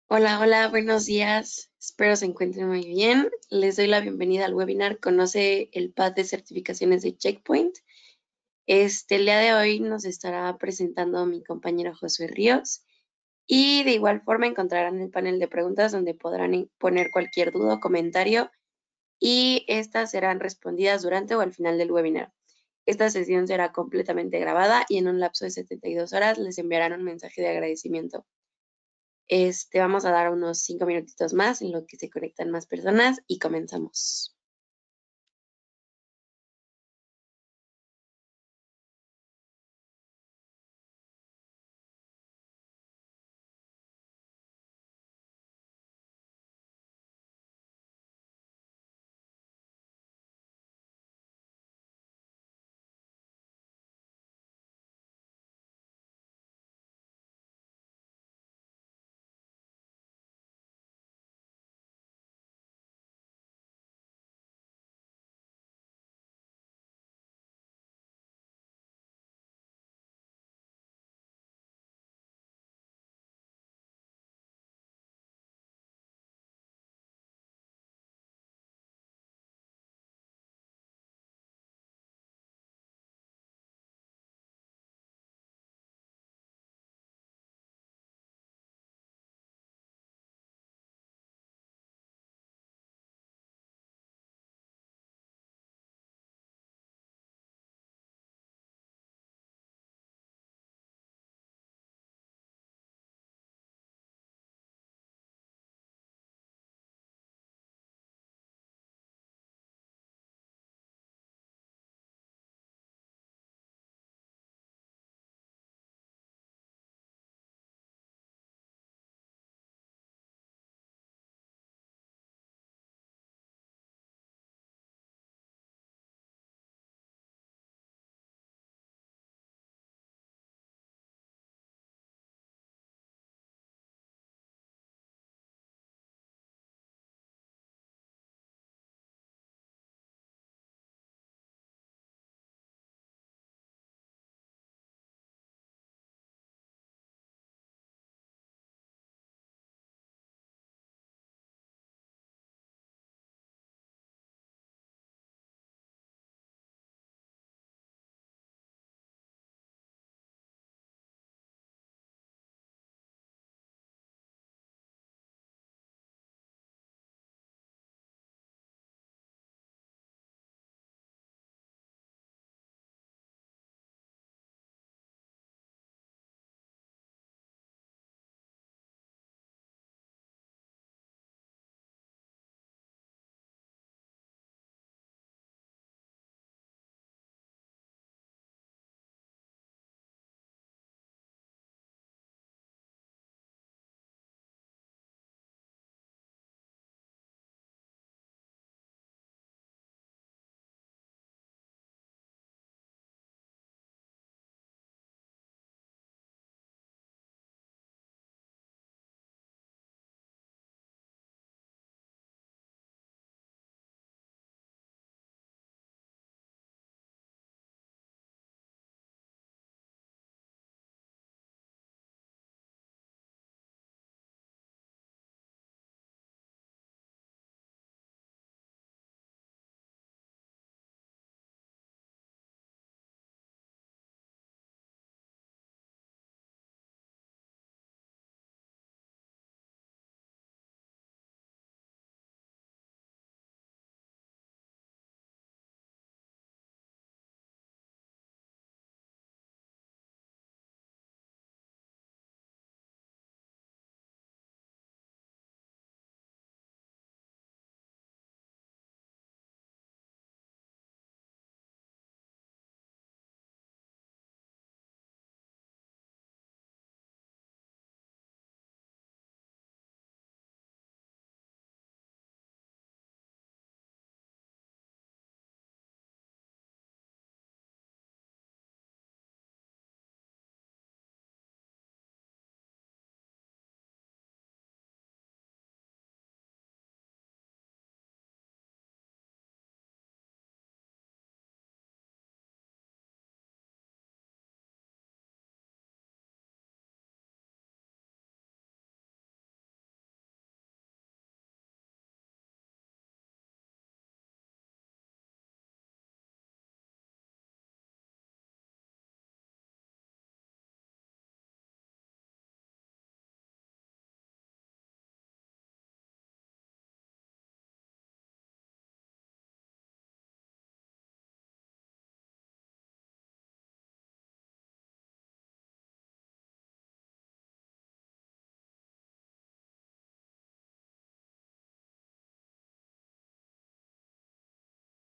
Hola, hola, buenos días. Espero se encuentren muy bien. Les doy la bienvenida al webinar Conoce el Path de Certificaciones de Checkpoint. El día de hoy nos estará presentando mi compañero Josué Ríos y de igual forma encontrarán el panel de preguntas donde podrán poner cualquier duda o comentario y estas serán respondidas durante o al final del webinar. Esta sesión será completamente grabada y en un lapso de 72 horas les enviarán un mensaje de agradecimiento. Vamos a dar unos 5 minutitos más en lo que se conectan más personas y comenzamos.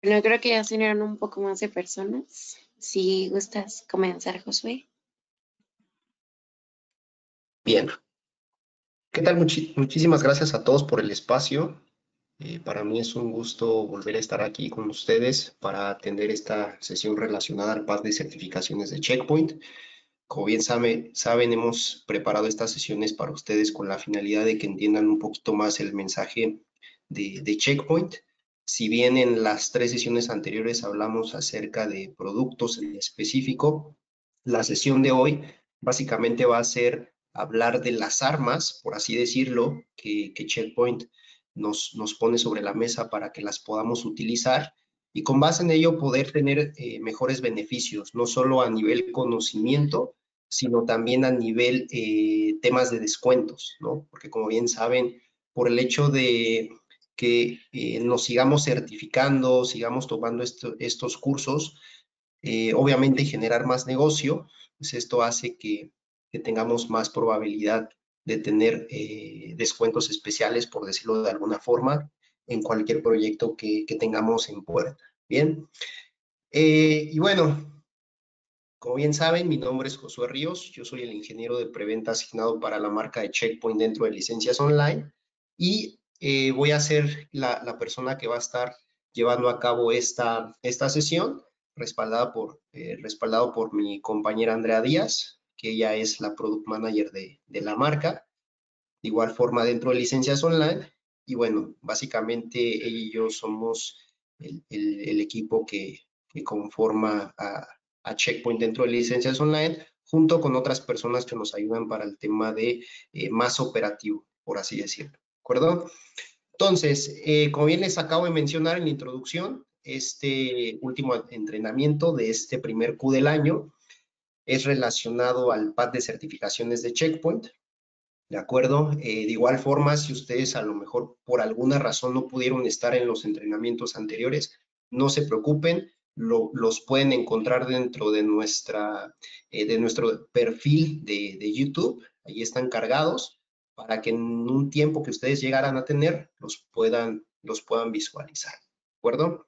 Bueno, creo que ya se unieron un poco más de personas. Si gustas comenzar, Josué. Bien, ¿qué tal? Muchísimas gracias a todos por el espacio. Para mí es un gusto volver a estar aquí con ustedes para atender esta sesión relacionada al path de certificaciones de Checkpoint. Como bien saben, hemos preparado estas sesiones para ustedes con la finalidad de que entiendan un poquito más el mensaje de Checkpoint. Si bien en las 3 sesiones anteriores hablamos acerca de productos en específico, la sesión de hoy básicamente va a ser hablar de las armas, por así decirlo, que Checkpoint nos pone sobre la mesa para que las podamos utilizar y con base en ello poder tener mejores beneficios, no solo a nivel conocimiento, sino también a nivel temas de descuentos, ¿no? Porque como bien saben, por el hecho de que nos sigamos certificando, sigamos tomando estos cursos, obviamente generar más negocio, pues esto hace que tengamos más probabilidad de tener descuentos especiales, por decirlo de alguna forma, en cualquier proyecto que tengamos en puerta. Bien, y bueno, como bien saben, mi nombre es Josué Ríos, yo soy el ingeniero de preventa asignado para la marca de Checkpoint dentro de Licencias Online y voy a ser la persona que va a estar llevando a cabo esta sesión, respaldado por mi compañera Andrea Díaz, que ella es la Product Manager de la marca, de igual forma dentro de Licencias Online. Y bueno, básicamente ella y yo somos el equipo que conforma a Checkpoint dentro de Licencias Online, junto con otras personas que nos ayudan para el tema de más operativo, por así decirlo. ¿De acuerdo? Entonces, como bien les acabo de mencionar en la introducción, este último entrenamiento de este primer Q del año es relacionado al path de certificaciones de Checkpoint. ¿De acuerdo? De igual forma, si ustedes a lo mejor por alguna razón no pudieron estar en los entrenamientos anteriores, no se preocupen, los pueden encontrar dentro de nuestro perfil de YouTube. Ahí están cargados para que en un tiempo que ustedes llegaran a tener, los puedan visualizar. ¿De acuerdo?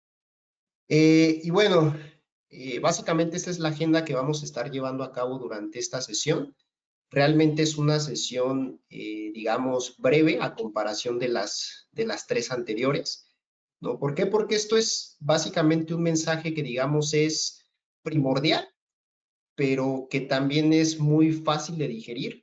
Y bueno, básicamente esta es la agenda que vamos a estar llevando a cabo durante esta sesión. Realmente es una sesión, digamos, breve a comparación de las 3 anteriores, ¿no? ¿Por qué? Porque esto es básicamente un mensaje que, digamos, es primordial, pero que también es muy fácil de digerir.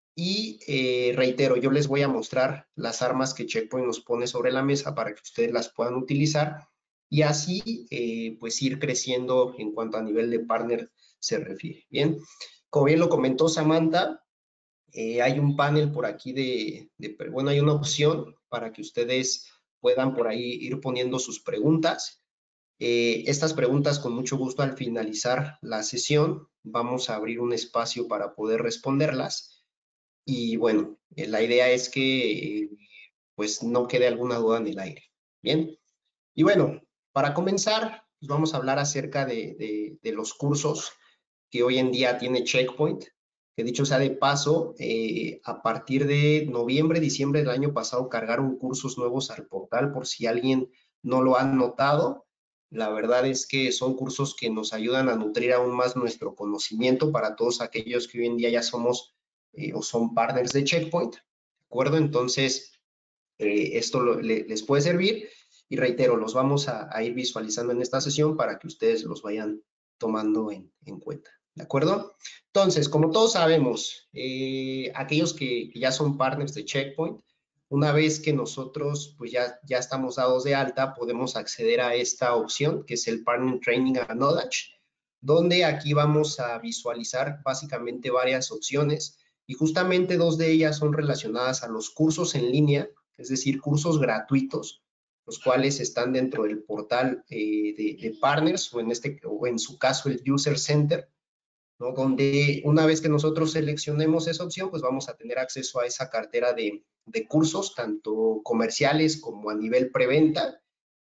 Y reitero, yo les voy a mostrar las armas que Checkpoint nos pone sobre la mesa para que ustedes las puedan utilizar y así pues ir creciendo en cuanto a nivel de partner se refiere. Bien, como bien lo comentó Samantha, hay un panel por aquí bueno, hay una opción para que ustedes puedan por ahí ir poniendo sus preguntas. Estas preguntas, con mucho gusto, al finalizar la sesión, vamos a abrir un espacio para poder responderlas. Y bueno, la idea es que pues no quede alguna duda en el aire. Bien, y bueno, para comenzar, pues vamos a hablar acerca de los cursos que hoy en día tiene Checkpoint, que dicho sea de paso, a partir de noviembre, diciembre del año pasado cargaron cursos nuevos al portal por si alguien no lo ha notado. La verdad es que son cursos que nos ayudan a nutrir aún más nuestro conocimiento para todos aquellos que hoy en día ya somos o son partners de Checkpoint, ¿de acuerdo? Entonces, esto les puede servir y reitero, los vamos a ir visualizando en esta sesión para que ustedes los vayan tomando en cuenta, ¿de acuerdo? Entonces, como todos sabemos, aquellos que ya son partners de Checkpoint, una vez que nosotros pues ya estamos dados de alta, podemos acceder a esta opción que es el Partner Training and Knowledge, donde aquí vamos a visualizar básicamente varias opciones y justamente 2 de ellas son relacionadas a los cursos en línea, es decir, cursos gratuitos, los cuales están dentro del portal de partners o en su caso el User Center, ¿no? Donde una vez que nosotros seleccionemos esa opción, pues vamos a tener acceso a esa cartera de cursos, tanto comerciales como a nivel preventa,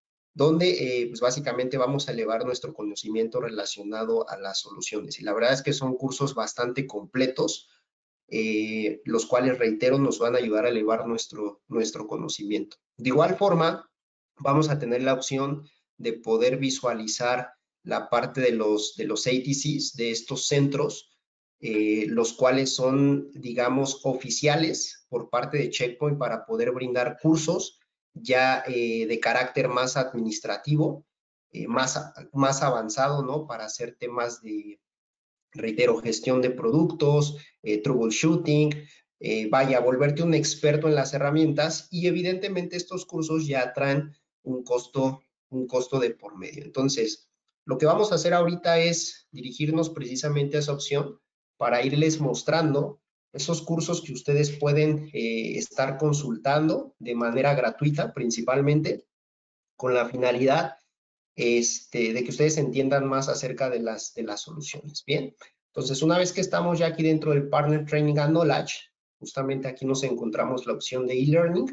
donde pues básicamente vamos a elevar nuestro conocimiento relacionado a las soluciones. Y la verdad es que son cursos bastante completos, los cuales, reitero, nos van a ayudar a elevar nuestro conocimiento. De igual forma, vamos a tener la opción de poder visualizar la parte de los ATCs, de estos centros, los cuales son, digamos, oficiales por parte de Checkpoint para poder brindar cursos ya de carácter más administrativo, más avanzado, ¿no? Para hacer temas de, reitero, gestión de productos, troubleshooting, vaya, volverte un experto en las herramientas, y evidentemente estos cursos ya traen un costo de por medio. Entonces, lo que vamos a hacer ahorita es dirigirnos precisamente a esa opción para irles mostrando esos cursos que ustedes pueden estar consultando de manera gratuita, principalmente, con la finalidad de que ustedes entiendan más acerca de las soluciones. Bien, entonces una vez que estamos ya aquí dentro del Partner Training and Knowledge, justamente aquí nos encontramos la opción de e-learning,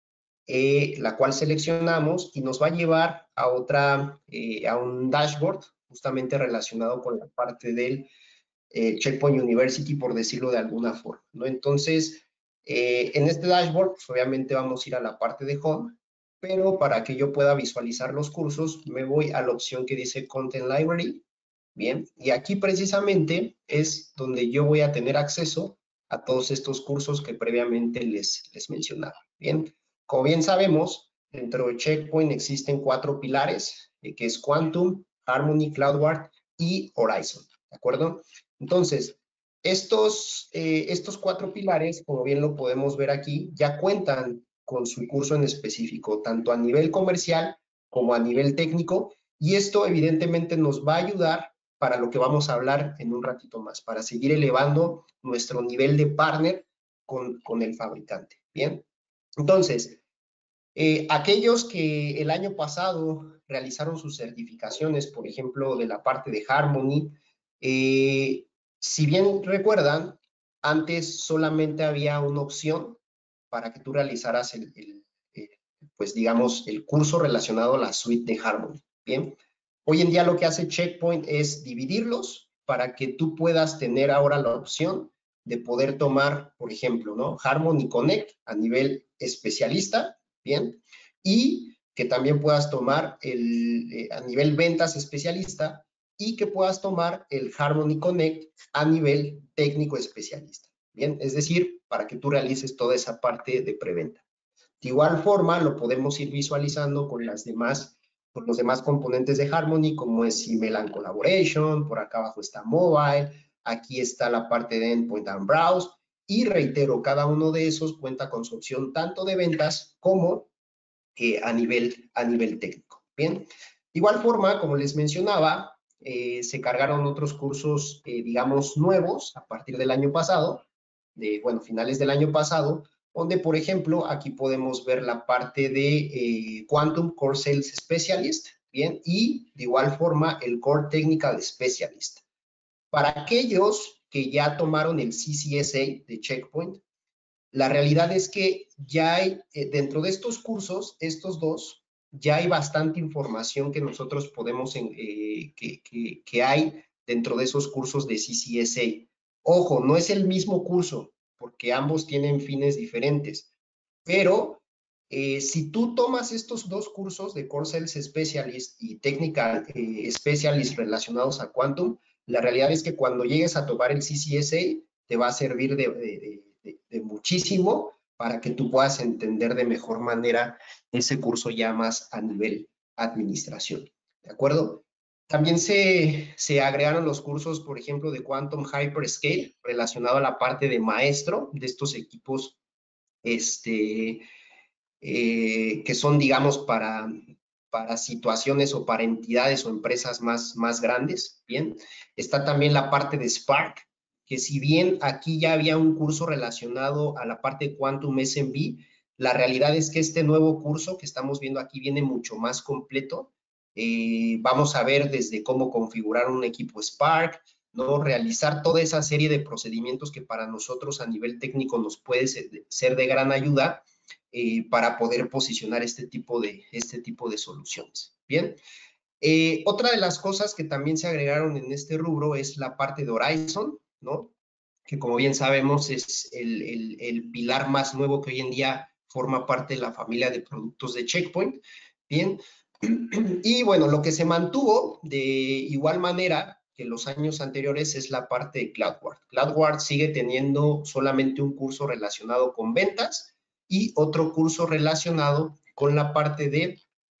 la cual seleccionamos y nos va a llevar a a un dashboard justamente relacionado con la parte del Checkpoint University, por decirlo de alguna forma, ¿no? Entonces, en este dashboard, pues, obviamente vamos a ir a la parte de Home, pero para que yo pueda visualizar los cursos, me voy a la opción que dice Content Library, ¿bien? Y aquí precisamente es donde yo voy a tener acceso a todos estos cursos que previamente les mencionaba, ¿bien? Como bien sabemos, dentro de Checkpoint existen 4 pilares, que es Quantum, Harmony, CloudWard y Horizon, ¿de acuerdo? Entonces, estos 4 pilares, como bien lo podemos ver aquí, ya cuentan con su curso en específico, tanto a nivel comercial como a nivel técnico, y esto evidentemente nos va a ayudar para lo que vamos a hablar en un ratito más, para seguir elevando nuestro nivel de partner con el fabricante. Bien, entonces, aquellos que el año pasado realizaron sus certificaciones, por ejemplo, de la parte de Harmony, si bien recuerdan, antes solamente había una opción para que tú realizaras pues digamos, el curso relacionado a la suite de Harmony. Bien, hoy en día lo que hace Checkpoint es dividirlos para que tú puedas tener ahora la opción de poder tomar, por ejemplo, ¿no? Harmony Connect a nivel especialista, ¿bien? Y que también puedas tomar a nivel ventas especialista, y que puedas tomar el Harmony Connect a nivel técnico especialista, ¿bien? Es decir, para que tú realices toda esa parte de preventa. De igual forma, lo podemos ir visualizando con los demás componentes de Harmony, como es Email and Collaboration, por acá abajo está Mobile, aquí está la parte de Endpoint and Browse, y reitero, cada uno de esos cuenta con su opción tanto de ventas como a nivel técnico. Bien, de igual forma, como les mencionaba, se cargaron otros cursos, digamos, nuevos a partir del año pasado, finales del año pasado, donde, por ejemplo, aquí podemos ver la parte de Quantum Core Sales Specialist, bien, y de igual forma el Core Technical Specialist. Para aquellos que ya tomaron el CCSA de Checkpoint, la realidad es que ya hay, dentro de estos cursos, estos dos, ya hay bastante información que nosotros podemos, que hay dentro de esos cursos de CCSA. Ojo, no es el mismo curso, porque ambos tienen fines diferentes, pero si tú tomas estos dos cursos de Core Sales Specialist y Technical Specialist relacionados a Quantum, la realidad es que cuando llegues a tomar el CCSA, te va a servir de muchísimo para que tú puedas entender de mejor manera ese curso ya más a nivel administración, ¿de acuerdo? También se agregaron los cursos, por ejemplo, de Quantum Hyperscale, relacionado a la parte de maestro de estos equipos, que son, digamos, para situaciones o para entidades o empresas más grandes, ¿bien? Está también la parte de Spark, que si bien aquí ya había un curso relacionado a la parte de Quantum SMB, la realidad es que este nuevo curso que estamos viendo aquí viene mucho más completo. Vamos a ver desde cómo configurar un equipo Spark, ¿no? Realizar toda esa serie de procedimientos que para nosotros a nivel técnico nos puede ser de gran ayuda, para poder posicionar este tipo de soluciones. Bien, otra de las cosas que también se agregaron en este rubro es la parte de Horizon, ¿no? Que como bien sabemos es el pilar más nuevo que hoy en día forma parte de la familia de productos de Checkpoint. Bien, Y bueno, lo que se mantuvo de igual manera que los años anteriores es la parte de CloudWard. CloudWard sigue teniendo solamente un curso relacionado con ventas y otro curso relacionado con la parte de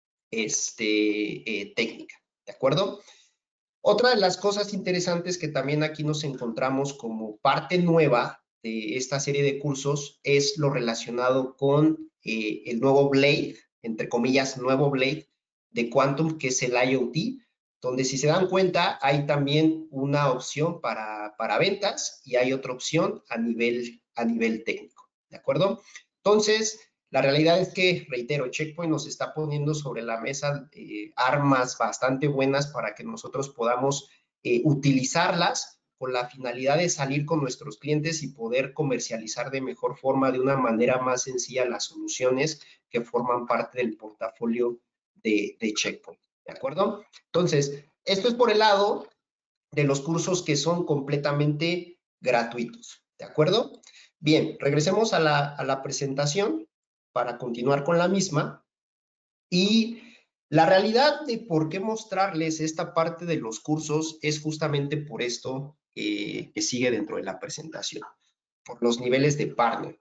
técnica, ¿de acuerdo? Otra de las cosas interesantes que también aquí nos encontramos como parte nueva de esta serie de cursos es lo relacionado con el nuevo Blade, entre comillas, nuevo Blade de Quantum, que es el IoT, donde si se dan cuenta hay también una opción para ventas y hay otra opción a nivel técnico, ¿de acuerdo? Entonces, la realidad es que, reitero, Checkpoint nos está poniendo sobre la mesa armas bastante buenas para que nosotros podamos utilizarlas con la finalidad de salir con nuestros clientes y poder comercializar de mejor forma, de una manera más sencilla, las soluciones que forman parte del portafolio de Checkpoint, ¿de acuerdo? Entonces, esto es por el lado de los cursos que son completamente gratuitos, ¿de acuerdo? Bien, regresemos a la presentación para continuar con la misma. Y la realidad de por qué mostrarles esta parte de los cursos es justamente por esto que sigue dentro de la presentación, por los niveles de partner.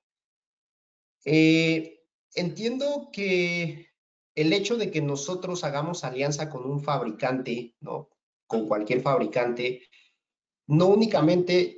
Entiendo que el hecho de que nosotros hagamos alianza con un fabricante, ¿no? Con cualquier fabricante, no únicamente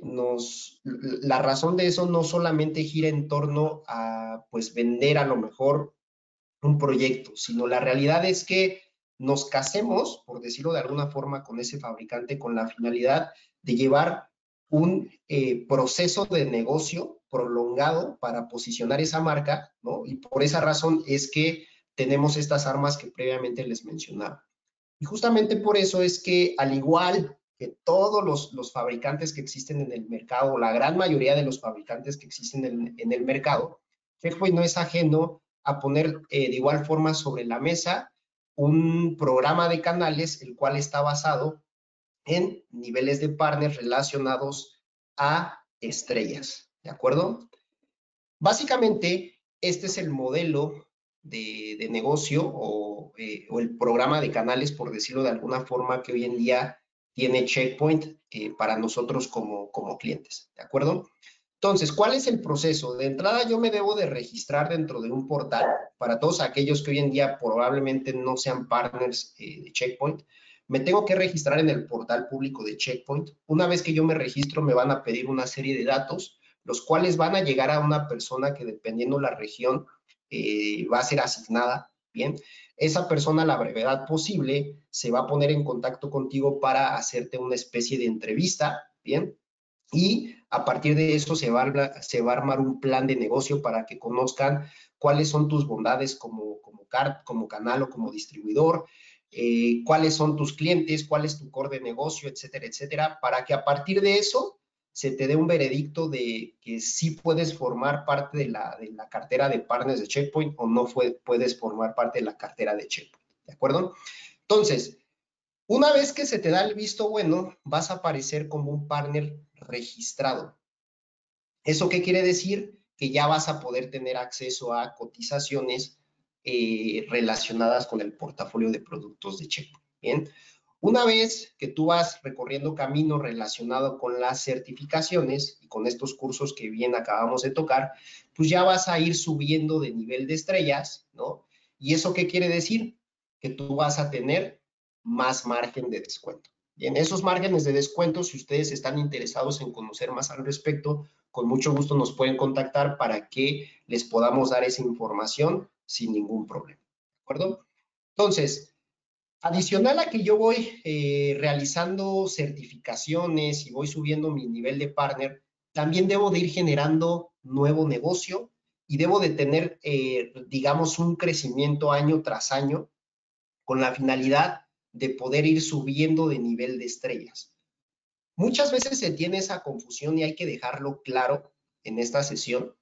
la razón de eso no solamente gira en torno a, pues, vender a lo mejor un proyecto, sino la realidad es que nos casemos, por decirlo de alguna forma, con ese fabricante con la finalidad de llevar un proceso de negocio prolongado para posicionar esa marca, ¿no? Y por esa razón es que tenemos estas armas que previamente les mencionaba. Y justamente por eso es que, al igual que todos los fabricantes que existen en el mercado, la gran mayoría de los fabricantes que existen en el mercado, Checkpoint no es ajeno a poner de igual forma sobre la mesa un programa de canales, el cual está basado en niveles de partners relacionados a estrellas, ¿de acuerdo? Básicamente, este es el modelo de negocio o el programa de canales, por decirlo de alguna forma, que hoy en día tiene Checkpoint para nosotros como clientes, ¿de acuerdo? Entonces, ¿cuál es el proceso? De entrada, yo me debo de registrar dentro de un portal para todos aquellos que hoy en día probablemente no sean partners de Checkpoint. Me tengo que registrar en el portal público de Checkpoint. Una vez que yo me registro, me van a pedir una serie de datos, los cuales van a llegar a una persona que, dependiendo la región, va a ser asignada, ¿bien? Esa persona, a la brevedad posible, se va a poner en contacto contigo para hacerte una especie de entrevista, ¿bien? Y a partir de eso se va a armar un plan de negocio para que conozcan cuáles son tus bondades como canal o como distribuidor, cuáles son tus clientes, cuál es tu core de negocio, etcétera, etcétera, para que a partir de eso se te dé un veredicto de que sí puedes formar parte de la cartera de partners de Checkpoint o no puedes formar parte de la cartera de Checkpoint, ¿de acuerdo? Entonces, una vez que se te da el visto bueno, vas a aparecer como un partner registrado. ¿Eso qué quiere decir? Que ya vas a poder tener acceso a cotizaciones relacionadas con el portafolio de productos de Checkpoint. Bien, una vez que tú vas recorriendo camino relacionado con las certificaciones y con estos cursos que bien acabamos de tocar, pues ya vas a ir subiendo de nivel de estrellas, ¿no? ¿Y eso qué quiere decir? Que tú vas a tener más margen de descuento. Y en esos márgenes de descuento, si ustedes están interesados en conocer más al respecto, con mucho gusto nos pueden contactar para que les podamos dar esa información sin ningún problema, ¿de acuerdo? Entonces, adicional a que yo voy realizando certificaciones y voy subiendo mi nivel de partner, también debo de ir generando nuevo negocio y debo de tener, digamos, un crecimiento año tras año con la finalidad de poder ir subiendo de nivel de estrellas. Muchas veces se tiene esa confusión y hay que dejarlo claro en esta sesión,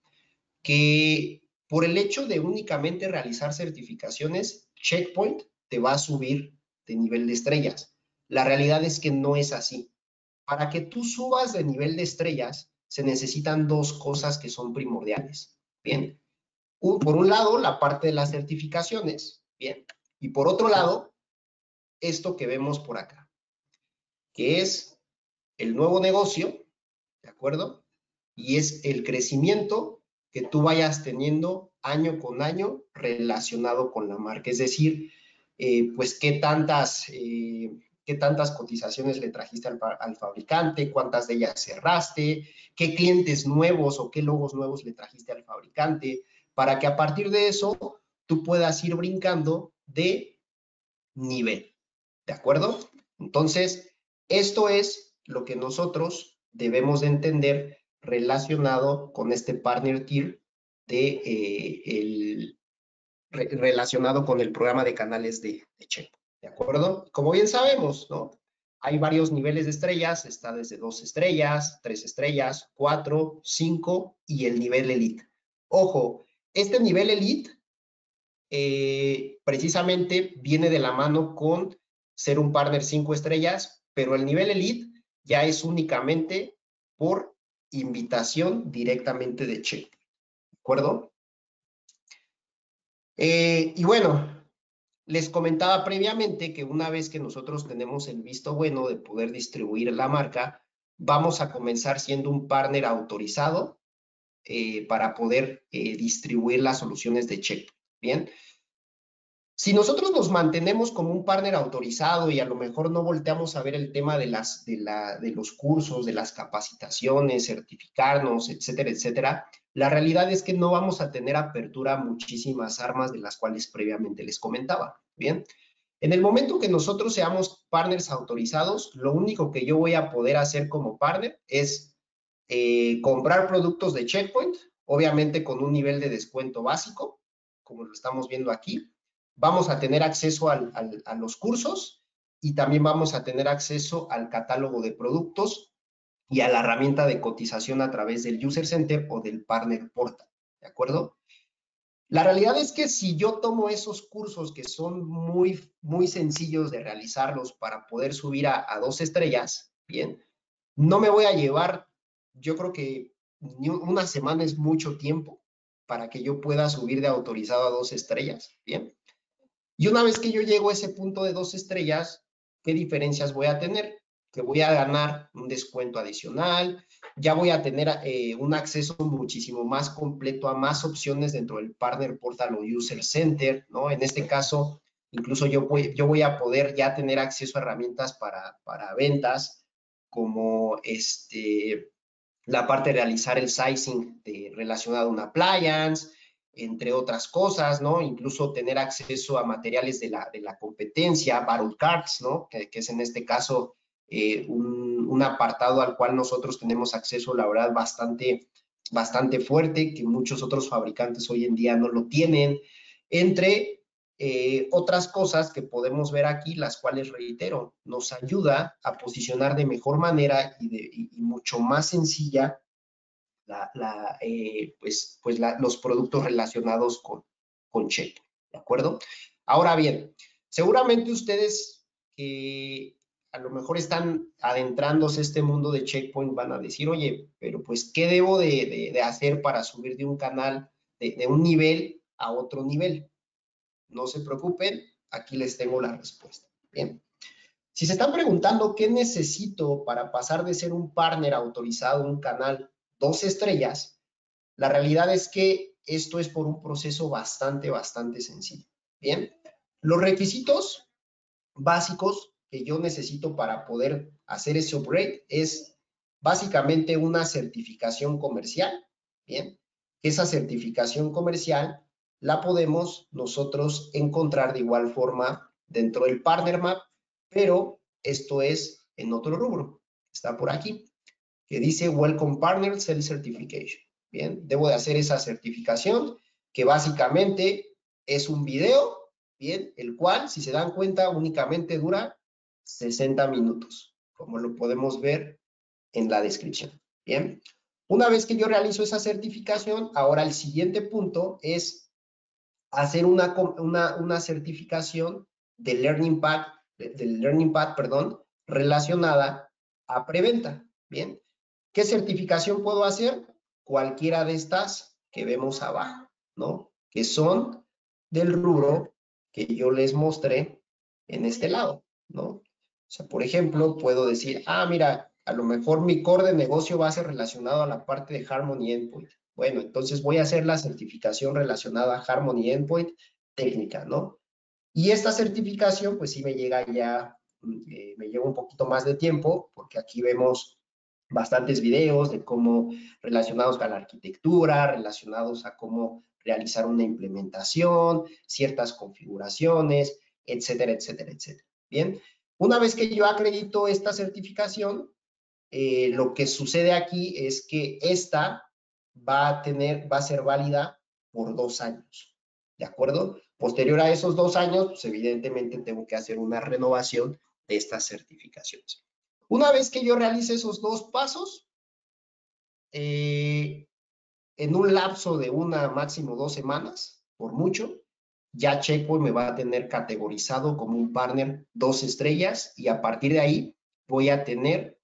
que por el hecho de únicamente realizar certificaciones, Checkpoint te va a subir de nivel de estrellas. La realidad es que no es así. Para que tú subas de nivel de estrellas, se necesitan dos cosas que son primordiales. Bien, por un lado, la parte de las certificaciones, bien, Y por otro lado, esto que vemos por acá, que es el nuevo negocio, ¿de acuerdo? Y es el crecimiento que tú vayas teniendo año con año relacionado con la marca. Es decir, pues qué tantas cotizaciones le trajiste al fabricante, cuántas de ellas cerraste, qué clientes nuevos o qué logos nuevos le trajiste al fabricante, para que a partir de eso tú puedas ir brincando de nivel, ¿de acuerdo? Entonces, esto es lo que nosotros debemos de entender relacionado con este partner tier relacionado con el programa de canales de Checkpoint, ¿de acuerdo? Como bien sabemos, ¿no? Hay varios niveles de estrellas, está desde 2 estrellas, 3 estrellas, 4, 5 y el nivel Elite. Ojo, este nivel Elite precisamente viene de la mano con ser un partner 5 estrellas, pero el nivel Elite ya es únicamente por invitación directamente de Checkpoint, ¿de acuerdo? Y bueno, les comentaba previamente que una vez que nosotros tenemos el visto bueno de poder distribuir la marca, vamos a comenzar siendo un partner autorizado para poder distribuir las soluciones de Checkpoint, ¿bien? Si nosotros nos mantenemos como un partner autorizado y a lo mejor no volteamos a ver el tema de los cursos, de las capacitaciones, certificarnos, etcétera, etcétera, la realidad es que no vamos a tener apertura a muchísimas armas de las cuales previamente les comentaba. Bien, en el momento que nosotros seamos partners autorizados, lo único que yo voy a poder hacer como partner es comprar productos de Checkpoint, obviamente con un nivel de descuento básico, como lo estamos viendo aquí. Vamos a tener acceso a los cursos y también vamos a tener acceso al catálogo de productos y a la herramienta de cotización a través del User Center o del Partner Portal, ¿de acuerdo? La realidad es que si yo tomo esos cursos que son muy, muy sencillos de realizarlos para poder subir a 2 estrellas, bien, no me voy a llevar, yo creo que una semana es mucho tiempo para que yo pueda subir de autorizado a 2 estrellas, bien. Y una vez que yo llego a ese punto de 2 estrellas, ¿qué diferencias voy a tener? Que voy a ganar un descuento adicional, ya voy a tener un acceso muchísimo más completo a más opciones dentro del Partner Portal o User Center, ¿no? En este caso, incluso yo voy a poder ya tener acceso a herramientas para ventas, como la parte de realizar el sizing relacionado a un appliance, entre otras cosas, ¿no? Incluso tener acceso a materiales de la competencia, Battle Cards, ¿no? Que es en este caso un apartado al cual nosotros tenemos acceso, la verdad, bastante fuerte, que muchos otros fabricantes hoy en día no lo tienen, entre otras cosas que podemos ver aquí, las cuales, reitero, nos ayuda a posicionar de mejor manera y mucho más sencilla los productos relacionados con Checkpoint, ¿de acuerdo? Ahora bien, seguramente ustedes que a lo mejor están adentrándose a este mundo de Checkpoint van a decir, oye, pero pues, ¿qué debo de hacer para subir de un canal, de un nivel a otro nivel? No se preocupen, aquí les tengo la respuesta. Bien. Si se están preguntando qué necesito para pasar de ser un partner autorizado, un canal 2 estrellas, la realidad es que esto es por un proceso bastante sencillo. Bien, los requisitos básicos que yo necesito para poder hacer ese upgrade es básicamente una certificación comercial. Bien, esa certificación comercial la podemos nosotros encontrar de igual forma dentro del Partner Map, pero esto es en otro rubro. Está por aquí, que dice Welcome Partner Self Certification. Bien, debo de hacer esa certificación, que básicamente es un video, bien, el cual, si se dan cuenta, únicamente dura 60 minutos, como lo podemos ver en la descripción. Bien, una vez que yo realizo esa certificación, ahora el siguiente punto es hacer una certificación del Learning Pad, perdón, relacionada a preventa. Bien, ¿qué certificación puedo hacer? Cualquiera de estas que vemos abajo, ¿no? Que son del rubro que yo les mostré en este lado, ¿no? O sea, por ejemplo, puedo decir, mira, a lo mejor mi core de negocio va a ser relacionado a la parte de Harmony Endpoint. Bueno, entonces voy a hacer la certificación relacionada a Harmony Endpoint técnica, ¿no? Y esta certificación, pues sí me llega ya, me lleva un poquito más de tiempo, porque aquí vemos bastantes videos de cómo relacionados a la arquitectura, relacionados a cómo realizar una implementación, ciertas configuraciones, etcétera, etcétera, etcétera. Bien, una vez que yo acredito esta certificación, lo que sucede aquí es que esta va a ser válida por 2 años, ¿de acuerdo? Posterior a esos 2 años, pues evidentemente tengo que hacer una renovación de estas certificaciones. Una vez que yo realice esos 2 pasos, en un lapso de máximo 2 semanas, por mucho, ya Checkpoint me va a tener categorizado como un partner 2 estrellas y a partir de ahí voy a tener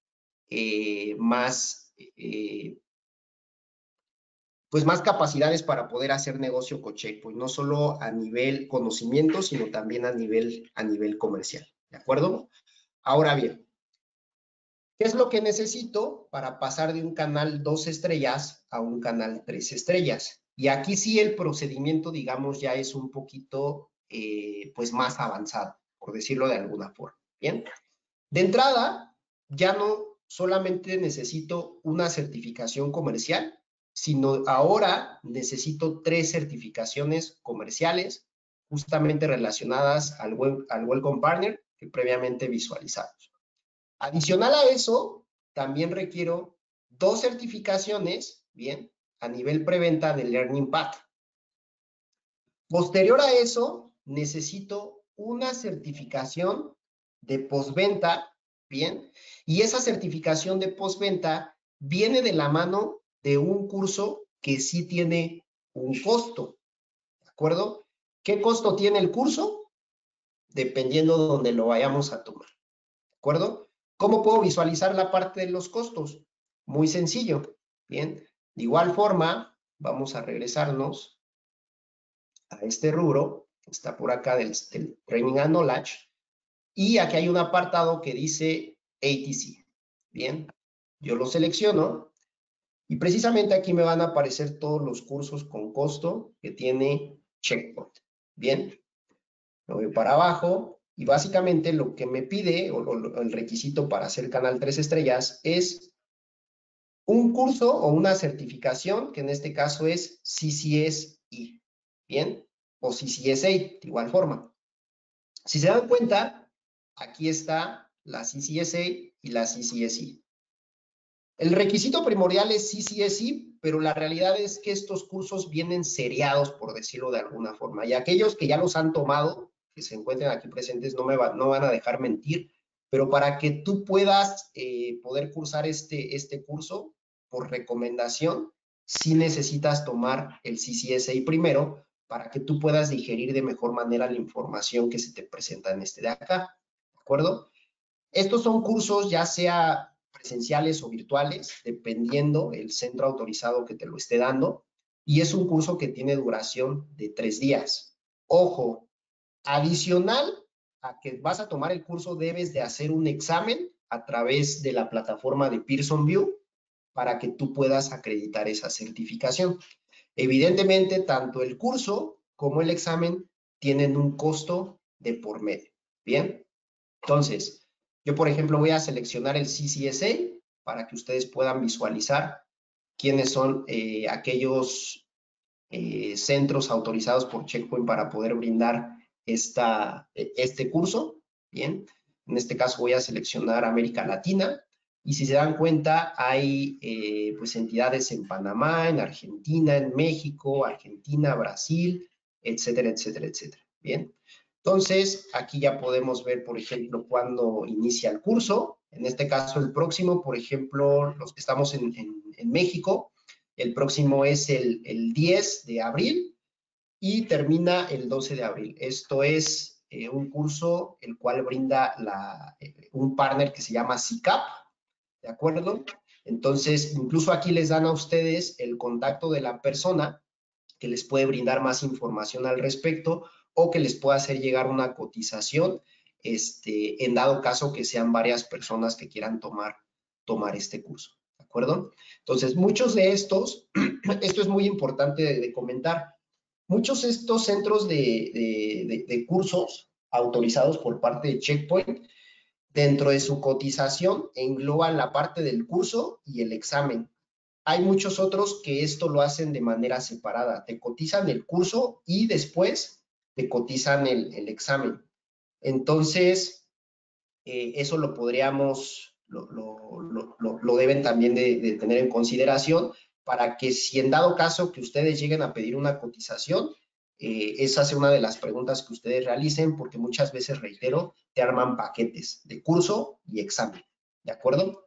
pues más capacidades para poder hacer negocio con Checkpoint, no solo a nivel conocimiento, sino también a nivel comercial, ¿de acuerdo? Ahora bien, ¿qué es lo que necesito para pasar de un canal 2 estrellas a un canal 3 estrellas? Y aquí sí el procedimiento, digamos, ya es un poquito, pues más avanzado, por decirlo de alguna forma, ¿bien? De entrada, ya no solamente necesito una certificación comercial, sino ahora necesito 3 certificaciones comerciales justamente relacionadas al Welcome Partner que previamente visualizamos. Adicional a eso, también requiero 2 certificaciones, bien, a nivel preventa de Learning Path. Posterior a eso, necesito una certificación de postventa, bien, y esa certificación de postventa viene de la mano de un curso que sí tiene un costo, ¿de acuerdo? ¿Qué costo tiene el curso? Dependiendo de donde lo vayamos a tomar, ¿de acuerdo? ¿Cómo puedo visualizar la parte de los costos? Muy sencillo, bien. De igual forma, vamos a regresarnos a este rubro, que está por acá del Training and Knowledge, y aquí hay un apartado que dice ATC. Bien, yo lo selecciono y precisamente aquí me van a aparecer todos los cursos con costo que tiene Checkpoint. Bien, me voy para abajo y básicamente lo que me pide o el requisito para hacer canal 3 estrellas es un curso o una certificación que en este caso es CCSI. Bien, o CCSA de igual forma. Si se dan cuenta, aquí está la CCSA y la CCSI. El requisito primordial es CCSI, pero la realidad es que estos cursos vienen seriados, por decirlo de alguna forma. Y aquellos que ya los han tomado, que se encuentren aquí presentes, no van a dejar mentir, pero para que tú puedas poder cursar este curso por recomendación, sí necesitas tomar el CCSA primero para que tú puedas digerir de mejor manera la información que se te presenta en este de acá, ¿de acuerdo? Estos son cursos ya sea presenciales o virtuales, dependiendo el centro autorizado que te lo esté dando, y es un curso que tiene duración de 3 días. Ojo, adicional a que vas a tomar el curso, debes de hacer un examen a través de la plataforma de Pearson VUE para que tú puedas acreditar esa certificación. Evidentemente, tanto el curso como el examen tienen un costo de por medio. Bien, entonces, yo por ejemplo voy a seleccionar el CCSA para que ustedes puedan visualizar quiénes son aquellos centros autorizados por Checkpoint para poder brindar este curso. Bien, en este caso voy a seleccionar América Latina y si se dan cuenta hay pues entidades en Panamá, en Argentina, en México, Argentina, Brasil, etcétera, etcétera, etcétera. Bien, entonces aquí ya podemos ver, por ejemplo, cuándo inicia el curso. En este caso, el próximo, por ejemplo, los que estamos en México, el próximo es el 10 de abril y termina el 12 de abril. Esto es un curso el cual brinda un partner que se llama CICAP, ¿de acuerdo? Entonces, incluso aquí les dan a ustedes el contacto de la persona que les puede brindar más información al respecto o que les pueda hacer llegar una cotización en dado caso que sean varias personas que quieran tomar este curso, ¿de acuerdo? Entonces, muchos de estos, esto es muy importante de comentar, muchos de estos centros de cursos autorizados por parte de Checkpoint, dentro de su cotización engloban la parte del curso y el examen. Hay muchos otros que esto lo hacen de manera separada. Te cotizan el curso y después te cotizan el examen. Entonces, eso lo podríamos, lo deben también de tener en consideración para que si en dado caso que ustedes lleguen a pedir una cotización, esa es una de las preguntas que ustedes realicen porque muchas veces, reitero, te arman paquetes de curso y examen, ¿de acuerdo?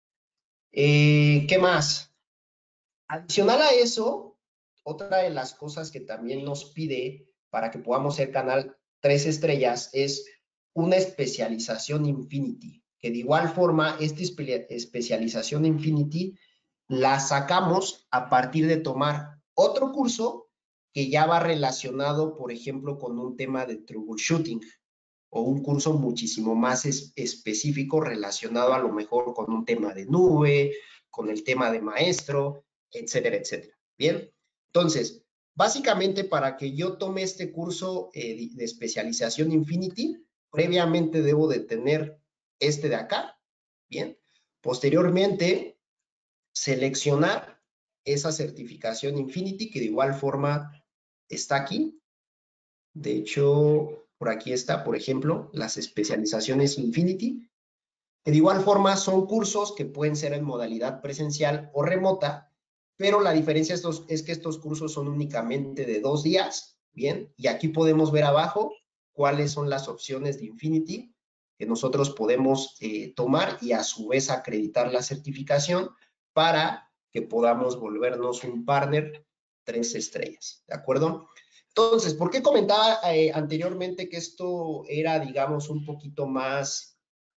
¿Qué más? Adicional a eso, otra de las cosas que también nos pide para que podamos ser canal 3 estrellas es una especialización Infinity, que de igual forma esta especialización Infinity la sacamos a partir de tomar otro curso que ya va relacionado, por ejemplo, con un tema de troubleshooting o un curso muchísimo más específico relacionado a lo mejor con un tema de nube, con el tema de maestro, etcétera, etcétera. Bien, entonces, básicamente para que yo tome este curso de especialización Infinity, previamente debo de tener este de acá, bien. Posteriormente, seleccionar esa certificación Infinity, que de igual forma está aquí. De hecho, por aquí está, por ejemplo, las especializaciones Infinity, que de igual forma son cursos que pueden ser en modalidad presencial o remota, pero la diferencia es que estos cursos son únicamente de 2 días, ¿bien? Y aquí podemos ver abajo cuáles son las opciones de Infinity que nosotros podemos tomar y a su vez acreditar la certificación para que podamos volvernos un partner 3 estrellas, ¿de acuerdo? Entonces, ¿por qué comentaba anteriormente que esto era, digamos, un poquito más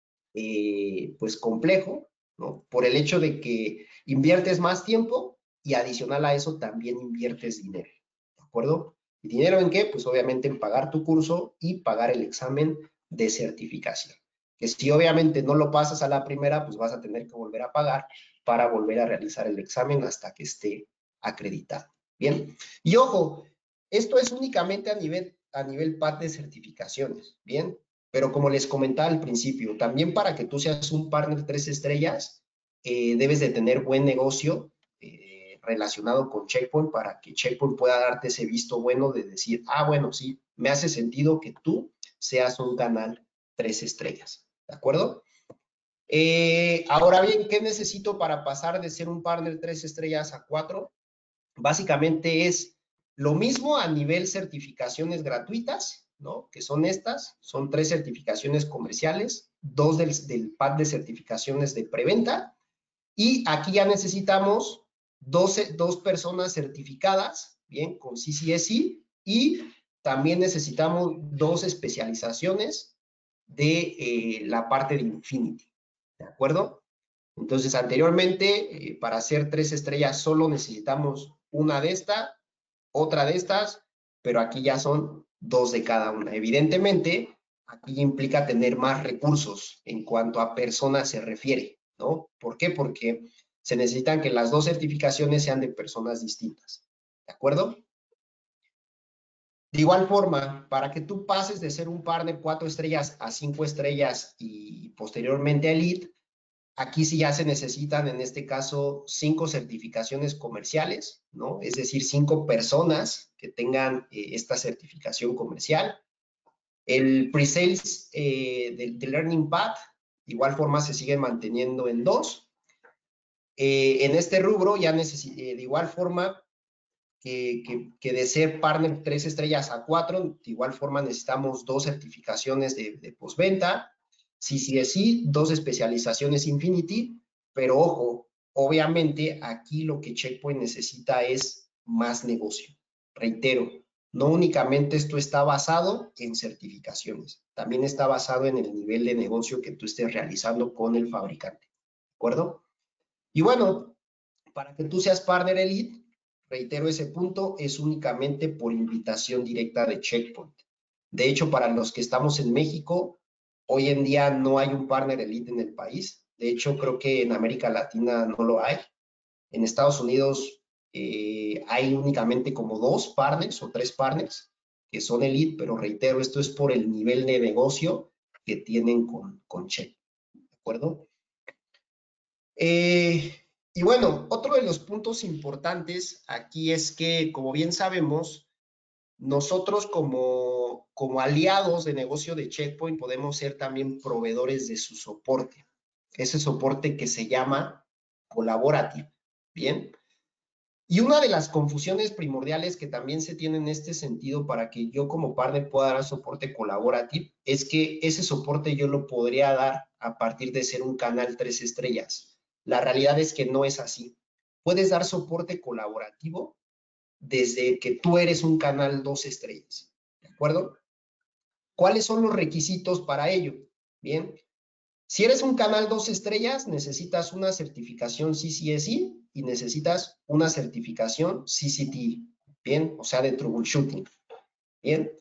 pues complejo, ¿no? Por el hecho de que inviertes más tiempo y adicional a eso también inviertes dinero, ¿de acuerdo? ¿Y dinero en qué? Pues obviamente en pagar tu curso y pagar el examen de certificación. Que si obviamente no lo pasas a la primera, pues vas a tener que volver a pagar para volver a realizar el examen hasta que esté acreditado. Bien, y ojo, esto es únicamente a nivel PAD de certificaciones, ¿bien? Pero como les comentaba al principio, también para que tú seas un partner 3 estrellas, debes de tener buen negocio relacionado con Checkpoint para que Checkpoint pueda darte ese visto bueno de decir, ah, bueno, sí, me hace sentido que tú seas un canal 3 estrellas, ¿de acuerdo? Ahora bien, ¿qué necesito para pasar de ser un partner 3 estrellas a 4? Básicamente es lo mismo a nivel certificaciones gratuitas, ¿no? Que son estas, son 3 certificaciones comerciales, 2 del pack de certificaciones de preventa, y aquí ya necesitamos 2 personas certificadas, bien, con CCSI, y también necesitamos 2 especializaciones de la parte de Infinity, ¿de acuerdo? Entonces, anteriormente, para hacer 3 estrellas solo necesitamos una de estas, otra de estas, pero aquí ya son 2 de cada una. Evidentemente, aquí implica tener más recursos en cuanto a personas se refiere, ¿no? ¿Por qué? Porque se necesitan que las 2 certificaciones sean de personas distintas, ¿de acuerdo? De igual forma, para que tú pases de ser un partner 4 estrellas a 5 estrellas y posteriormente a Elite, aquí sí ya se necesitan, en este caso, 5 certificaciones comerciales, ¿no? Es decir, 5 personas que tengan esta certificación comercial. El pre-sales de Learning Path, de igual forma, se sigue manteniendo en 2. En este rubro, ya de igual forma, que de ser partner 3 estrellas a 4, de igual forma necesitamos 2 certificaciones de postventa, sí, 2 especializaciones Infinity, pero ojo, obviamente aquí lo que Checkpoint necesita es más negocio. Reitero, no únicamente esto está basado en certificaciones, también está basado en el nivel de negocio que tú estés realizando con el fabricante, ¿de acuerdo? Y bueno, para que tú seas partner Elite, reitero ese punto, es únicamente por invitación directa de Checkpoint. De hecho, para los que estamos en México, hoy en día no hay un partner elite en el país. De hecho, creo que en América Latina no lo hay. En Estados Unidos hay únicamente como 2 partners o 3 partners que son elite, pero reitero, esto es por el nivel de negocio que tienen con Check, ¿de acuerdo? Y bueno, otro de los puntos importantes aquí es que, como bien sabemos, nosotros como aliados de negocio de Checkpoint podemos ser también proveedores de su soporte. Ese soporte que se llama Collaborative, ¿bien? Y una de las confusiones primordiales que también se tiene en este sentido para que yo como partner pueda dar soporte Collaborative es que ese soporte yo lo podría dar a partir de ser un canal 3 estrellas. La realidad es que no es así. Puedes dar soporte colaborativo desde que tú eres un canal 2 estrellas, ¿de acuerdo? ¿Cuáles son los requisitos para ello? Bien, si eres un canal 2 estrellas, necesitas una certificación CCSI y necesitas una certificación CCTI, bien, o sea, de troubleshooting, bien.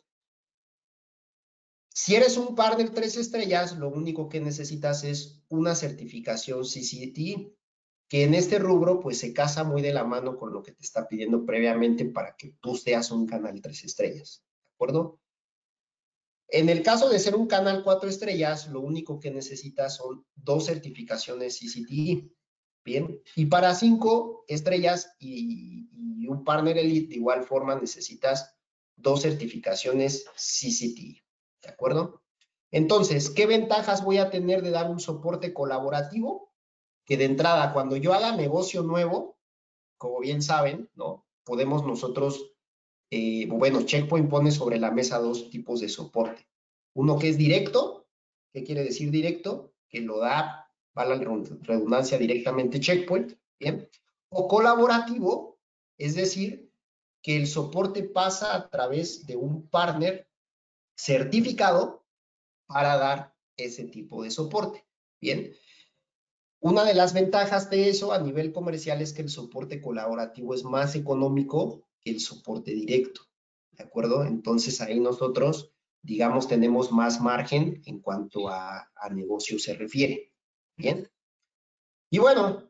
Si eres un partner 3 estrellas, lo único que necesitas es una certificación CCTI, que en este rubro pues se casa muy de la mano con lo que te está pidiendo previamente para que tú seas un canal 3 estrellas, ¿de acuerdo? En el caso de ser un canal 4 estrellas, lo único que necesitas son 2 certificaciones CCTI, ¿bien? Y para 5 estrellas y un partner elite, de igual forma necesitas 2 certificaciones CCTI, ¿de acuerdo? Entonces, ¿qué ventajas voy a tener de dar un soporte colaborativo? Que de entrada, cuando yo haga negocio nuevo, como bien saben, ¿no? Podemos nosotros, bueno, Checkpoint pone sobre la mesa 2 tipos de soporte. Uno que es directo, ¿qué quiere decir directo? Que lo da, para la redundancia, directamente Checkpoint, ¿bien? O colaborativo, es decir, que el soporte pasa a través de un partner certificado para dar ese tipo de soporte, ¿bien? Una de las ventajas de eso a nivel comercial es que el soporte colaborativo es más económico que el soporte directo, ¿de acuerdo? Entonces ahí nosotros, digamos, tenemos más margen en cuanto a negocio se refiere, ¿bien? Y bueno,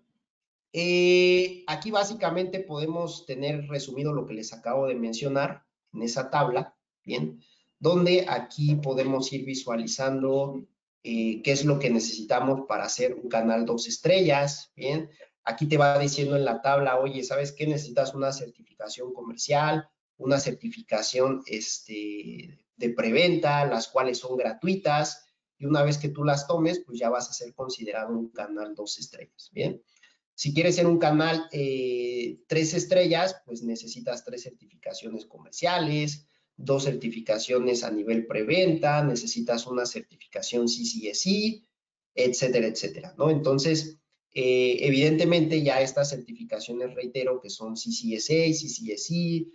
aquí básicamente podemos tener resumido lo que les acabo de mencionar en esa tabla, ¿bien? Donde aquí podemos ir visualizando qué es lo que necesitamos para hacer un canal 2 estrellas, ¿bien? Aquí te va diciendo en la tabla, oye, ¿sabes qué? Necesitas una certificación comercial, una certificación de preventa, las cuales son gratuitas, y una vez que tú las tomes, pues ya vas a ser considerado un canal 2 estrellas, ¿bien? Si quieres ser un canal 3 estrellas, pues necesitas 3 certificaciones comerciales, 2 certificaciones a nivel preventa, necesitas una certificación CCSI, etcétera, etcétera, ¿no? Entonces, evidentemente ya estas certificaciones, reitero, que son CCSA, CCSI,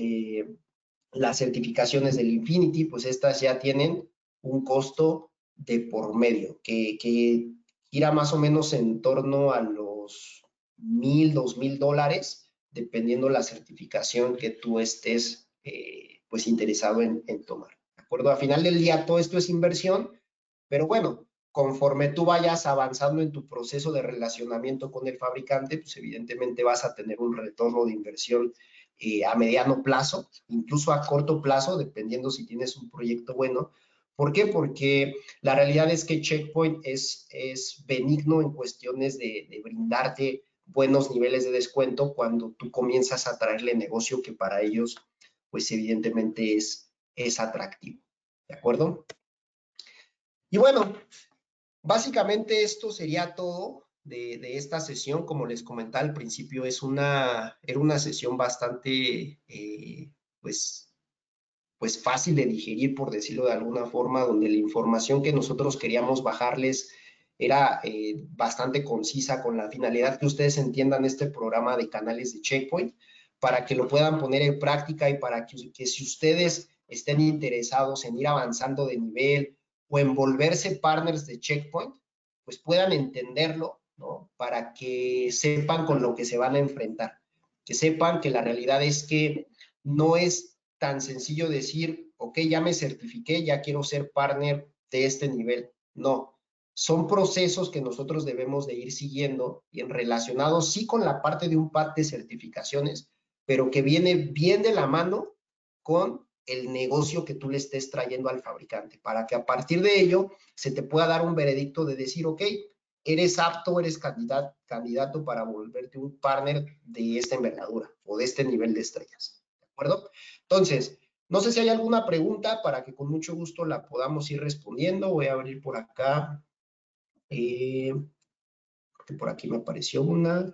las certificaciones del Infinity, pues estas ya tienen un costo de por medio, que gira más o menos en torno a los $1,000, $2,000, dependiendo la certificación que tú estés pues interesado en tomar. ¿De acuerdo? Al final del día todo esto es inversión, pero bueno, conforme tú vayas avanzando en tu proceso de relacionamiento con el fabricante, pues evidentemente vas a tener un retorno de inversión a mediano plazo, incluso a corto plazo, dependiendo si tienes un proyecto bueno. ¿Por qué? Porque la realidad es que Checkpoint es benigno en cuestiones de brindarte buenos niveles de descuento cuando tú comienzas a traerle negocio que para ellos, pues evidentemente es atractivo. ¿De acuerdo? Y bueno, básicamente esto sería todo de esta sesión. Como les comentaba al principio, era una sesión bastante, pues fácil de digerir, por decirlo de alguna forma, donde la información que nosotros queríamos bajarles era bastante concisa con la finalidad que ustedes entiendan este programa de canales de Checkpoint, para que lo puedan poner en práctica y para que si ustedes estén interesados en ir avanzando de nivel o en volverse partners de Checkpoint, pues puedan entenderlo, ¿no? Para que sepan con lo que se van a enfrentar, que sepan que la realidad es que no es tan sencillo decir, ok, ya me certifiqué, ya quiero ser partner de este nivel. No, son procesos que nosotros debemos de ir siguiendo y relacionados sí con la parte de un pack de certificaciones, pero que viene bien de la mano con el negocio que tú le estés trayendo al fabricante, para que a partir de ello se te pueda dar un veredicto de decir, ok, eres apto, eres candidato para volverte un partner de esta envergadura o de este nivel de estrellas. ¿De acuerdo? Entonces, no sé si hay alguna pregunta para que con mucho gusto la podamos ir respondiendo. Voy a abrir por acá. Por aquí me apareció una.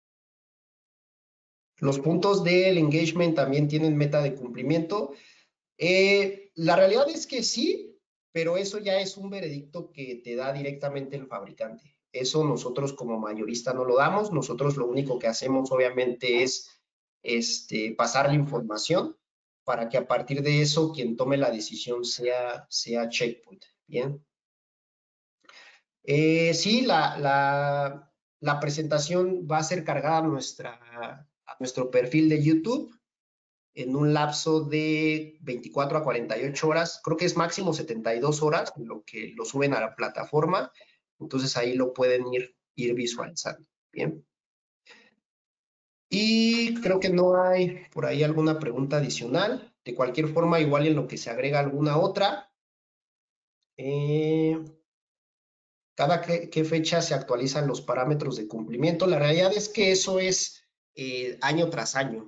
Los puntos del engagement también tienen meta de cumplimiento. La realidad es que sí, pero eso ya es un veredicto que te da directamente el fabricante. Eso nosotros como mayorista no lo damos. Nosotros lo único que hacemos obviamente es pasar la información para que a partir de eso quien tome la decisión sea Checkpoint. Bien. Sí, la presentación va a ser cargada a nuestro perfil de YouTube en un lapso de 24 a 48 horas. Creo que es máximo 72 horas en lo que lo suben a la plataforma. Entonces ahí lo pueden ir visualizando. Bien. Y creo que no hay por ahí alguna pregunta adicional. De cualquier forma, igual en lo que se agrega alguna otra. Cada qué fecha se actualizan los parámetros de cumplimiento. La realidad es que eso es año tras año.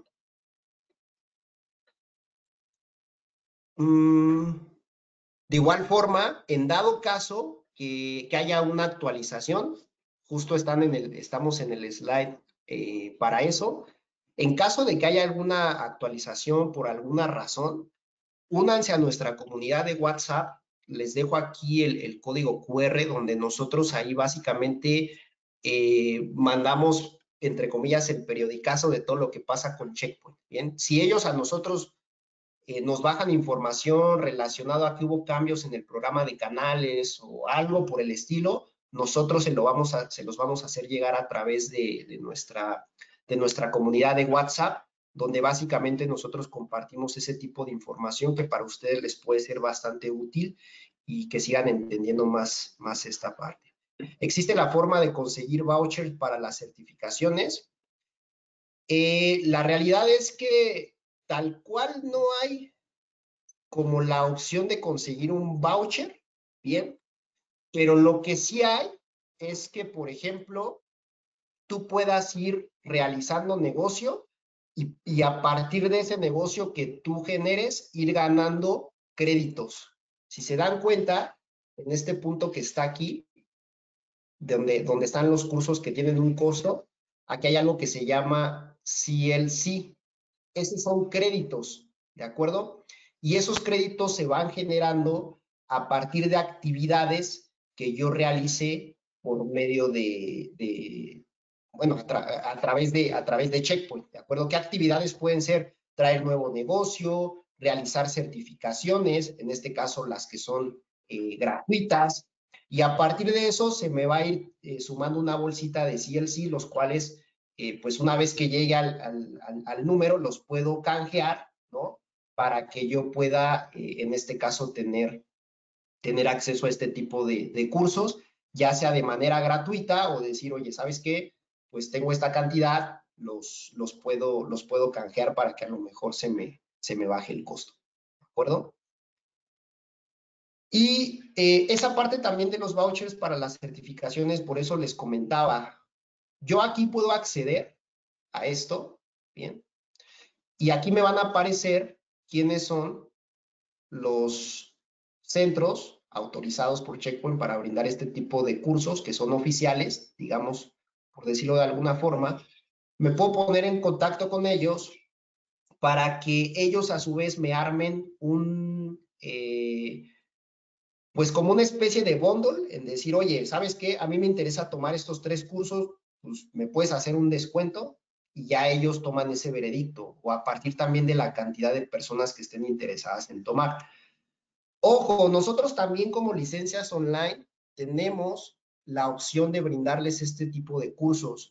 De igual forma, en dado caso que haya una actualización, justo estamos en el slide para eso. En caso de que haya alguna actualización por alguna razón, únanse a nuestra comunidad de WhatsApp. Les dejo aquí el código QR donde nosotros ahí básicamente mandamos, entre comillas, el periodicazo de todo lo que pasa con Checkpoint. Bien, si ellos a nosotros nos bajan información relacionada a que hubo cambios en el programa de canales o algo por el estilo, nosotros se los vamos a hacer llegar a través de nuestra comunidad de WhatsApp, donde básicamente nosotros compartimos ese tipo de información que para ustedes les puede ser bastante útil y que sigan entendiendo más esta parte. Existe la forma de conseguir vouchers para las certificaciones. La realidad es que tal cual no hay como la opción de conseguir un voucher, bien, pero lo que sí hay es que, por ejemplo, tú puedas ir realizando negocio y a partir de ese negocio que tú generes, ir ganando créditos. Si se dan cuenta, en este punto que está aquí, donde están los cursos que tienen un costo, aquí hay algo que se llama CLC. Esos son créditos, ¿de acuerdo? Y esos créditos se van generando a partir de actividades que yo realice por medio bueno, a través de Checkpoint, ¿de acuerdo? ¿Qué actividades pueden ser? Traer nuevo negocio, realizar certificaciones, en este caso las que son gratuitas, y a partir de eso se me va a ir sumando una bolsita de CLC, los cuales pues una vez que llegue al número, los puedo canjear, ¿no? Para que yo pueda, en este caso, tener acceso a este tipo de cursos, ya sea de manera gratuita o decir, oye, ¿sabes qué? Pues tengo esta cantidad, los puedo canjear para que a lo mejor se me baje el costo, ¿de acuerdo? Y esa parte también de los vouchers para las certificaciones, por eso les comentaba, yo aquí puedo acceder a esto, ¿bien? Y aquí me van a aparecer quiénes son los centros autorizados por Checkpoint para brindar este tipo de cursos que son oficiales, digamos, por decirlo de alguna forma. Me puedo poner en contacto con ellos para que ellos a su vez me armen pues como una especie de bundle, en decir, oye, ¿sabes qué? A mí me interesa tomar estos 3 cursos, pues me puedes hacer un descuento y ya ellos toman ese veredicto, o a partir también de la cantidad de personas que estén interesadas en tomar. Ojo, nosotros también como licencias online tenemos la opción de brindarles este tipo de cursos.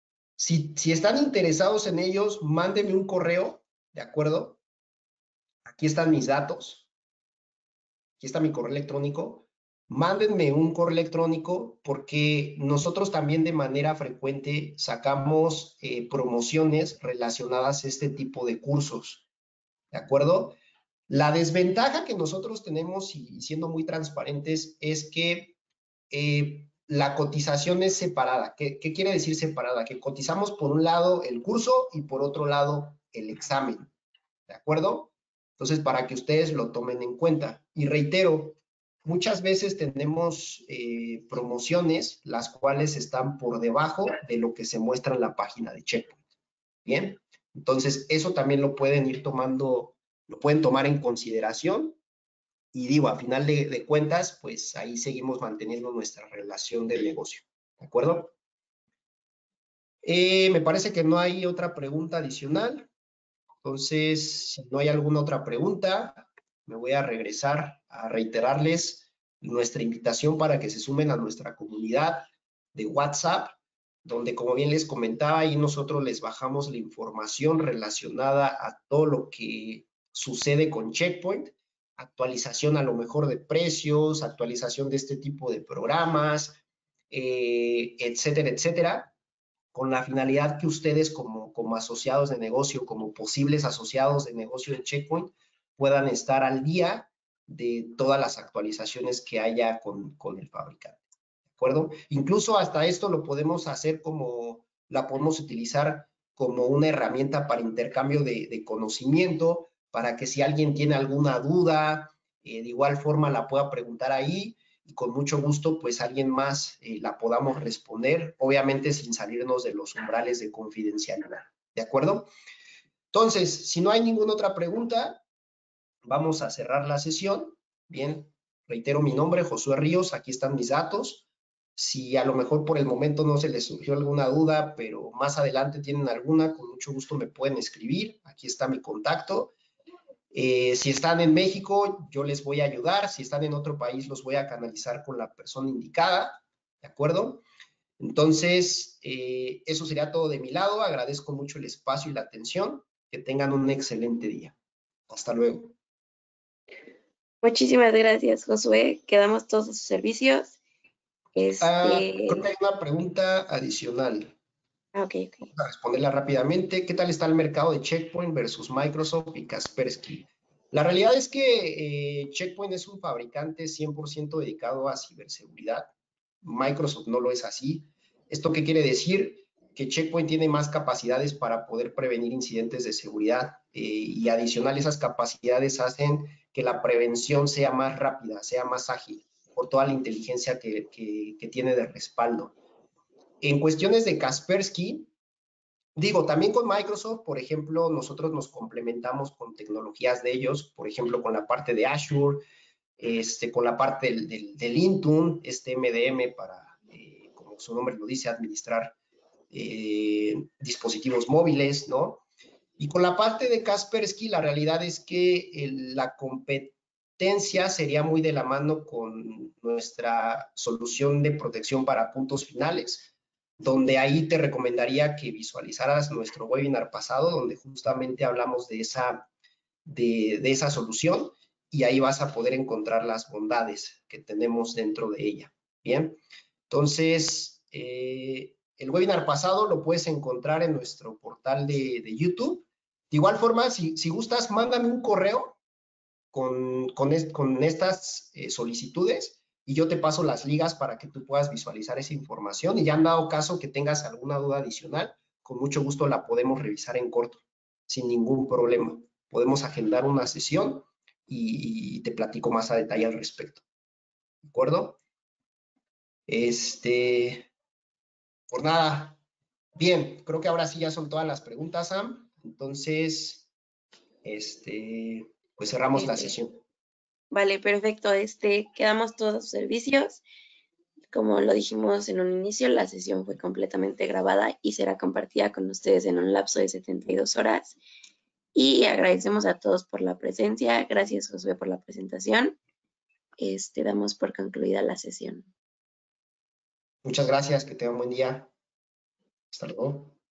Si están interesados en ellos, mándenme un correo, ¿de acuerdo? aquí están mis datos, aquí está mi correo electrónico. Mándenme un correo electrónico porque nosotros también de manera frecuente sacamos promociones relacionadas a este tipo de cursos, ¿de acuerdo? La desventaja que nosotros tenemos, y siendo muy transparentes, es que la cotización es separada. ¿Qué quiere decir separada? Que cotizamos por un lado el curso y por otro lado el examen, ¿de acuerdo? Entonces, para que ustedes lo tomen en cuenta. Y reitero, muchas veces tenemos promociones las cuales están por debajo de lo que se muestra en la página de Checkpoint. Bien, entonces eso también lo pueden ir tomando, lo pueden tomar en consideración. Y digo, a final de cuentas, pues ahí seguimos manteniendo nuestra relación de negocio. ¿De acuerdo? Me parece que no hay otra pregunta adicional. Entonces, si no hay alguna otra pregunta, me voy a regresar a reiterarles nuestra invitación para que se sumen a nuestra comunidad de WhatsApp, donde, como bien les comentaba, ahí nosotros les bajamos la información relacionada a todo lo que sucede con Checkpoint, actualización a lo mejor de precios, actualización de este tipo de programas, etcétera, etcétera, con la finalidad que ustedes como asociados de negocio, como posibles asociados de negocio de Checkpoint, puedan estar al día de todas las actualizaciones que haya con el fabricante. ¿De acuerdo? Incluso hasta esto lo podemos hacer la podemos utilizar como una herramienta para intercambio de conocimiento, para que si alguien tiene alguna duda, de igual forma la pueda preguntar ahí y con mucho gusto pues alguien más la podamos responder, obviamente sin salirnos de los umbrales de confidencialidad. ¿De acuerdo? Entonces, si no hay ninguna otra pregunta, vamos a cerrar la sesión. Bien, reitero mi nombre, Josué Ríos, aquí están mis datos. Si a lo mejor por el momento no se les surgió alguna duda, pero más adelante tienen alguna, con mucho gusto me pueden escribir. Aquí está mi contacto. Si están en México, yo les voy a ayudar. Si están en otro país, los voy a canalizar con la persona indicada. ¿De acuerdo? Entonces, eso sería todo de mi lado. Agradezco mucho el espacio y la atención. Que tengan un excelente día. Hasta luego. Muchísimas gracias, Josué. Quedamos todos a sus servicios. Creo que hay una pregunta adicional. Ok. Vamos a responderla rápidamente. ¿Qué tal está el mercado de Checkpoint versus Microsoft y Kaspersky? La realidad es que Checkpoint es un fabricante 100% dedicado a ciberseguridad. Microsoft no lo es así. ¿Esto qué quiere decir? Que Checkpoint tiene más capacidades para poder prevenir incidentes de seguridad y adicional esas capacidades hacen que la prevención sea más rápida, sea más ágil, por toda la inteligencia que tiene de respaldo. En cuestiones de Kaspersky, digo, también con Microsoft, por ejemplo, nosotros nos complementamos con tecnologías de ellos, por ejemplo, con la parte de Azure, con la parte del Intune, MDM para, como su nombre lo dice, administrar dispositivos móviles, ¿no? Y con la parte de Kaspersky, la realidad es que la competencia sería muy de la mano con nuestra solución de protección para puntos finales, donde ahí te recomendaría que visualizaras nuestro webinar pasado, donde justamente hablamos de esa solución y ahí vas a poder encontrar las bondades que tenemos dentro de ella. Bien, entonces, el webinar pasado lo puedes encontrar en nuestro portal de YouTube. De igual forma, si gustas, mándame un correo con estas solicitudes y yo te paso las ligas para que tú puedas visualizar esa información y ya han dado caso que tengas alguna duda adicional, con mucho gusto la podemos revisar en corto, sin ningún problema. Podemos agendar una sesión y te platico más a detalle al respecto. ¿De acuerdo? Por nada. Bien, creo que ahora sí ya son todas las preguntas, Sam. Entonces, pues cerramos la sesión. Vale, perfecto. Quedamos todos a sus servicios. Como lo dijimos en un inicio, la sesión fue completamente grabada y será compartida con ustedes en un lapso de 72 horas. Y agradecemos a todos por la presencia. Gracias, Josué, por la presentación. Damos por concluida la sesión. Muchas gracias, que tengan un buen día. Hasta luego.